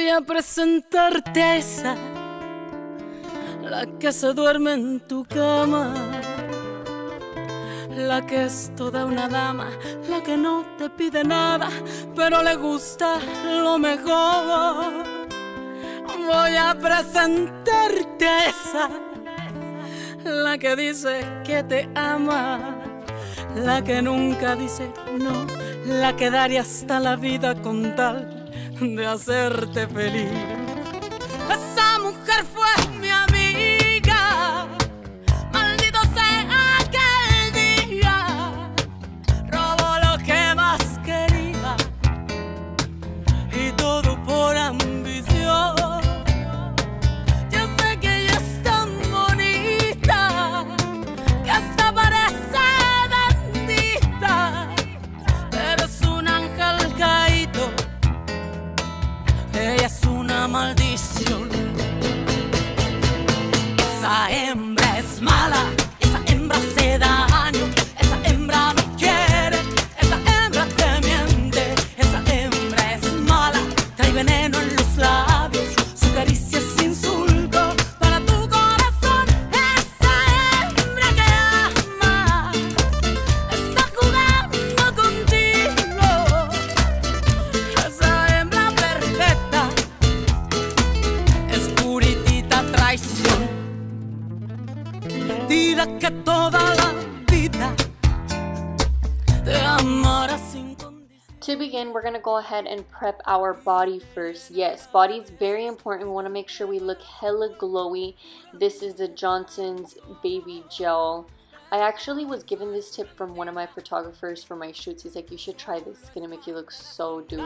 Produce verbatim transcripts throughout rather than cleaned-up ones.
Voy a presentarte a esa, la que se duerme en tu cama, la que es toda una dama, la que no te pide nada, pero le gusta lo mejor. Voy a presentarte a esa, la que dice que te ama, la que nunca dice no, la que daría hasta la vida con tal de hacerte feliz. Esa mujer fue mi amiga, maldito sea aquel día, robó lo que más quería y todo por ambición. Yo sé que ella es tan bonita que hasta parece bendita, pero es un ángel caído. Ella es una maldición. Esa hembra es mala, esa hembra hace daño, esa hembra no quiere, esa hembra te miente, esa hembra es mala, trae veneno en los labios, su caricia es insulto para tu corazón. Esa hembra que ama está jugando contigo, esa hembra perfecta es puritita traición. Dirá que toda la vida te amará sin condición. To begin, we're going to go ahead and prep our body first. Yes, body is very important. We want to make sure we look hella glowy. This is the Johnson's Baby Gel. I actually was given this tip from one of my photographers for my shoots. He's like, you should try this. It's going to make you look so dewy.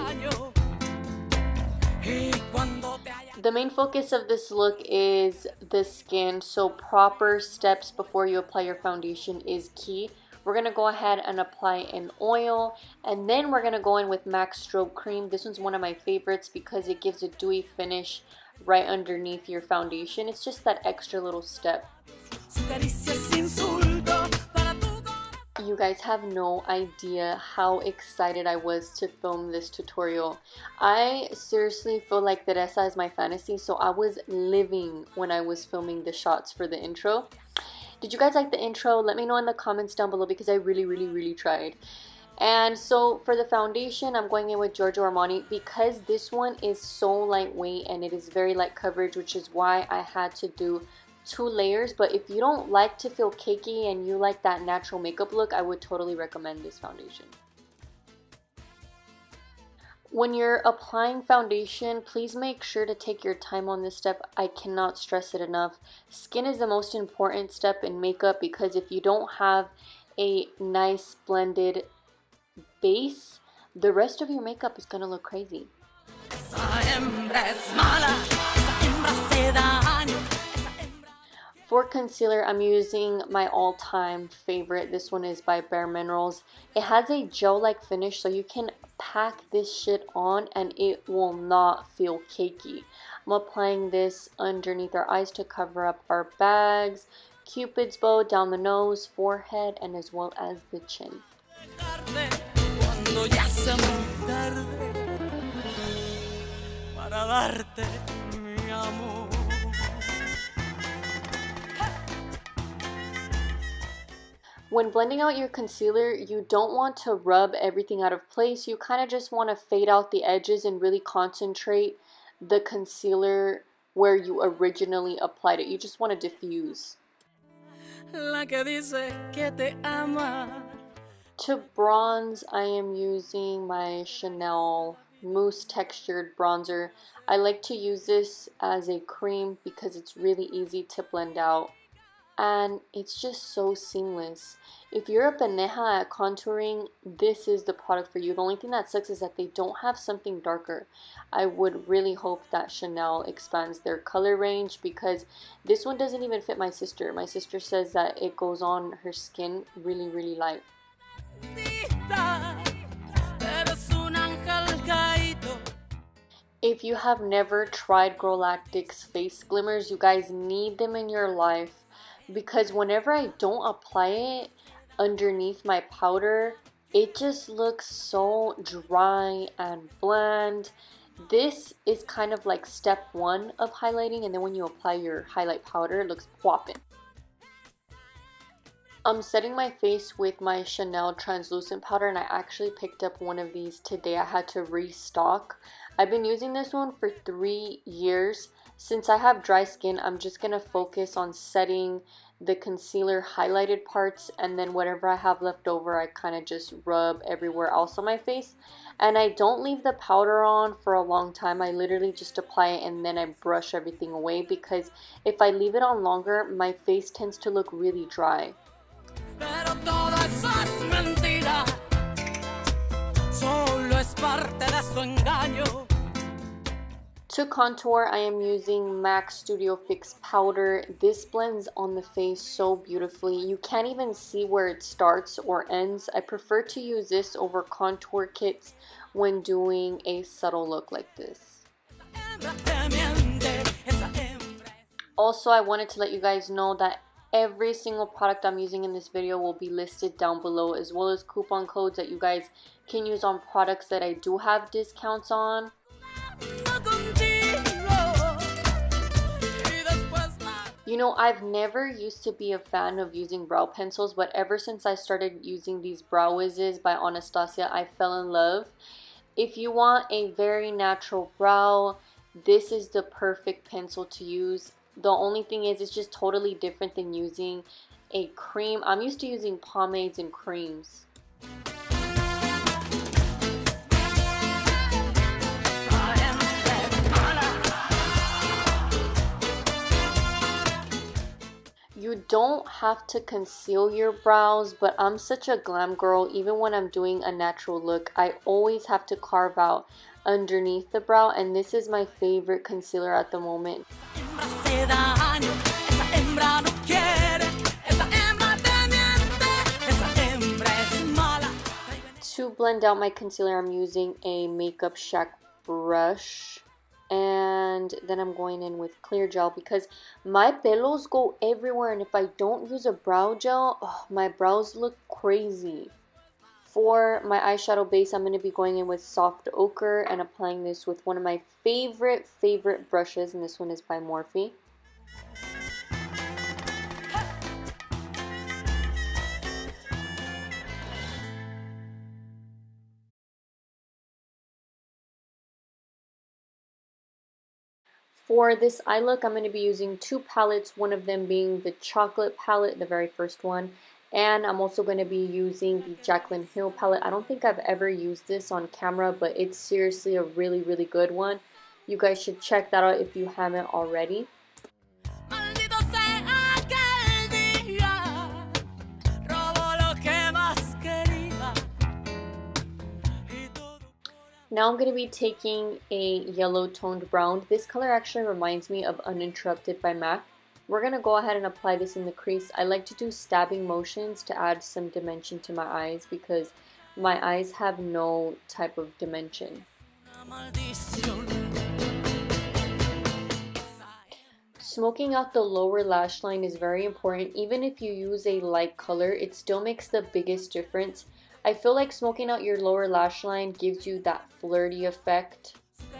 The main focus of this look is the skin, so proper steps before you apply your foundation is key. We're going to go ahead and apply an oil, and then we're going to go in with MAC Strobe Cream. This one's one of my favorites because it gives a dewy finish right underneath your foundation. It's just that extra little step. You guys have no idea how excited I was to film this tutorial. I seriously feel like Teresa is my fantasy, so I was living when I was filming the shots for the intro. Did you guys like the intro? Let me know in the comments down below because I really, really, really tried. And so for the foundation, I'm going in with Giorgio Armani because this one is so lightweight and it is very light coverage, which is why I had to do two layers. But if you don't like to feel cakey and you like that natural makeup look, I would totally recommend this foundation. When you're applying foundation, please make sure to take your time on this step. I cannot stress it enough. Skin is the most important step in makeup because if you don't have a nice blended base, the rest of your makeup is gonna look crazy. For concealer, I'm using my all-time favorite. This one is by Bare Minerals. It has a gel-like finish, so you can pack this shit on and it will not feel cakey. I'm applying this underneath our eyes to cover up our bags, Cupid's bow down the nose, forehead, and as well as the chin. When blending out your concealer, you don't want to rub everything out of place. You kind of just want to fade out the edges and really concentrate the concealer where you originally applied it. You just want to diffuse. La que dice que te ama. To bronze, I am using my Chanel Mousse Textured Bronzer. I like to use this as a cream because it's really easy to blend out. And it's just so seamless. If you're a pendeja at contouring, this is the product for you. The only thing that sucks is that they don't have something darker. I would really hope that Chanel expands their color range because this one doesn't even fit my sister. My sister says that it goes on her skin really, really light. If you have never tried Grolactic's face glimmers, you guys need them in your life. Because whenever I don't apply it underneath my powder, it just looks so dry and bland. This is kind of like step one of highlighting, and then when you apply your highlight powder, it looks poppin'. I'm setting my face with my Chanel translucent powder, and I actually picked up one of these today. I had to restock. I've been using this one for three years. Since I have dry skin, I'm just going to focus on setting the concealer highlighted parts, and then whatever I have left over I kind of just rub everywhere else on my face. And I don't leave the powder on for a long time. I literally just apply it and then I brush everything away, because if I leave it on longer, my face tends to look really dry. Pero todo eso es mentira. Solo es parte de su engaño. To contour, I am using MAC Studio Fix powder. This blends on the face so beautifully. You can't even see where it starts or ends. I prefer to use this over contour kits when doing a subtle look like this. Also, I wanted to let you guys know that every single product I'm using in this video will be listed down below, as well as coupon codes that you guys can use on products that I do have discounts on. You know, I've never used to be a fan of using brow pencils, but ever since I started using these Brow Wizzes by Anastasia, I fell in love. If you want a very natural brow, this is the perfect pencil to use. The only thing is, it's just totally different than using a cream. I'm used to using pomades and creams. You don't have to conceal your brows, but I'm such a glam girl. Even when I'm doing a natural look, I always have to carve out underneath the brow, and this is my favorite concealer at the moment. To blend out my concealer, I'm using a Makeup Shack brush. And then I'm going in with clear gel, because my pelos go everywhere, and if I don't use a brow gel, oh, my brows look crazy. For my eyeshadow base, I'm going to be going in with Soft Ochre and applying this with one of my favorite, favorite brushes, and this one is by Morphe. For this eye look, I'm going to be using two palettes, one of them being the chocolate palette, the very first one, and I'm also going to be using the Jaclyn Hill palette. I don't think I've ever used this on camera, but it's seriously a really, really good one. You guys should check that out if you haven't already. Now I'm going to be taking a yellow toned brown. This color actually reminds me of Uninterrupted by MAC. We're going to go ahead and apply this in the crease. I like to do stabbing motions to add some dimension to my eyes, because my eyes have no type of dimension. Smoking out the lower lash line is very important. Even if you use a light color, it still makes the biggest difference. I feel like smoking out your lower lash line gives you that flirty effect.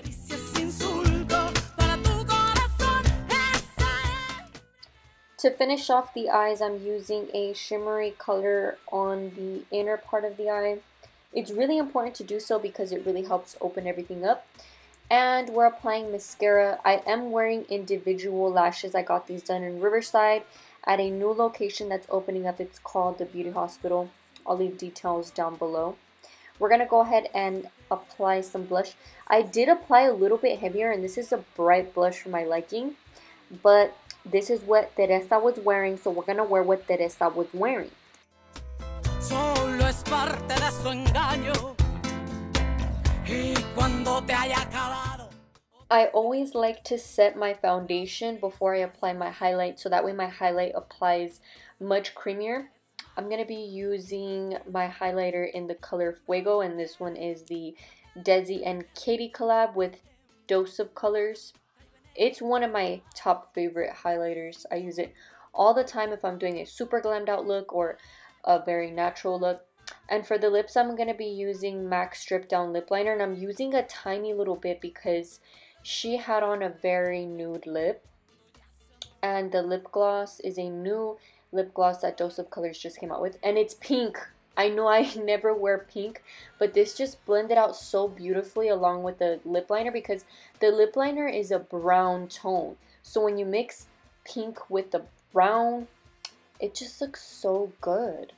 To finish off the eyes, I'm using a shimmery color on the inner part of the eye. It's really important to do so because it really helps open everything up. And we're applying mascara. I am wearing individual lashes. I got these done in Riverside at a new location that's opening up. It's called the Beauty Hospital. I'll leave details down below. We're going to go ahead and apply some blush. I did apply a little bit heavier, and this is a bright blush for my liking. But this is what Teresa was wearing, so we're going to wear what Teresa was wearing. Solo es parte de su engaño. Y cuando te haya acabado. I always like to set my foundation before I apply my highlight, so that way my highlight applies much creamier. I'm going to be using my highlighter in the color Fuego, and this one is the Desi and Katy collab with Dose of Colors. It's one of my top favorite highlighters. I use it all the time if I'm doing a super glammed out look or a very natural look. And for the lips, I'm going to be using MAC Strip Down Lip Liner. And I'm using a tiny little bit because she had on a very nude lip. And the lip gloss is a new lip gloss that Dose of Colors just came out with. And it's pink. I know I never wear pink, but this just blended out so beautifully along with the lip liner because the lip liner is a brown tone. So when you mix pink with the brown, it just looks so good.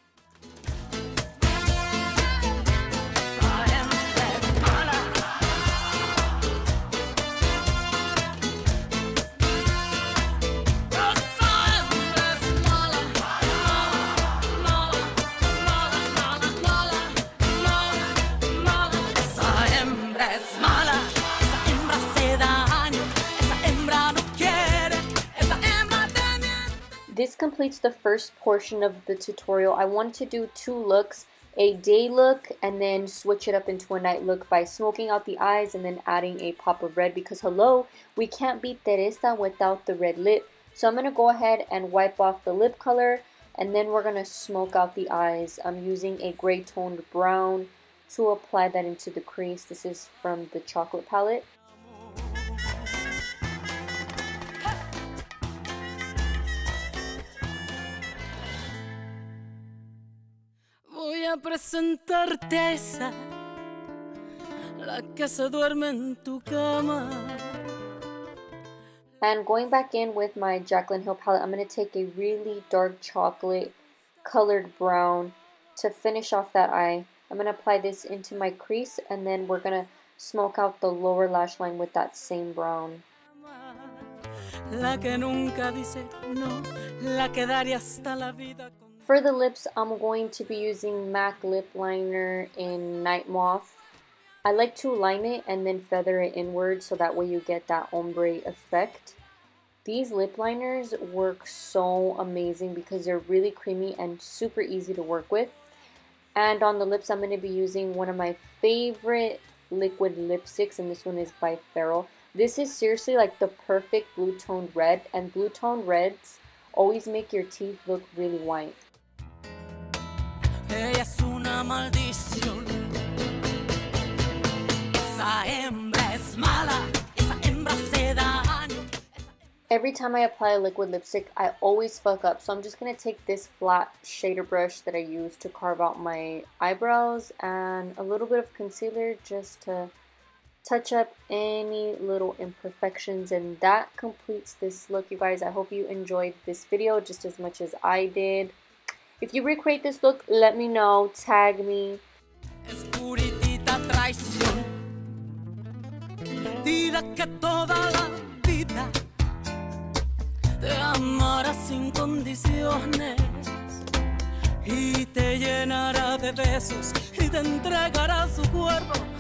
This completes the first portion of the tutorial. I want to do two looks, a day look and then switch it up into a night look by smoking out the eyes and then adding a pop of red because hello, we can't be Teresa without the red lip. So I'm going to go ahead and wipe off the lip color and then we're going to smoke out the eyes. I'm using a gray toned brown to apply that into the crease. This is from the chocolate palette. Voy a presentarte a esa, la que se duerme en tu cama. And going back in with my Jaclyn Hill palette, I'm going to take a really dark chocolate colored brown to finish off that eye. I'm going to apply this into my crease and then we're going to smoke out the lower lash line with that same brown. La que nunca dice no, la que daría hasta la vida. For the lips, I'm going to be using MAC Lip Liner in Night Moth. I like to line it and then feather it inward so that way you get that ombre effect. These lip liners work so amazing because they're really creamy and super easy to work with. And on the lips, I'm going to be using one of my favorite liquid lipsticks, and this one is by Farrell. This is seriously like the perfect blue toned red, and blue toned reds always make your teeth look really white. Ella es una maldición. Esa hembra es mala. Esa hembra se daño. Every time I apply a liquid lipstick, I always fuck up. So I'm just going to take this flat shader brush that I use to carve out my eyebrows and a little bit of concealer just to touch up any little imperfections. And that completes this look, you guys. I hope you enjoyed this video just as much as I did. If you recreate this look, let me know, tag me. Es puritita traición. Dirá que toda la vida te amará sin condiciones y te llenará de besos y te entregará su cuerpo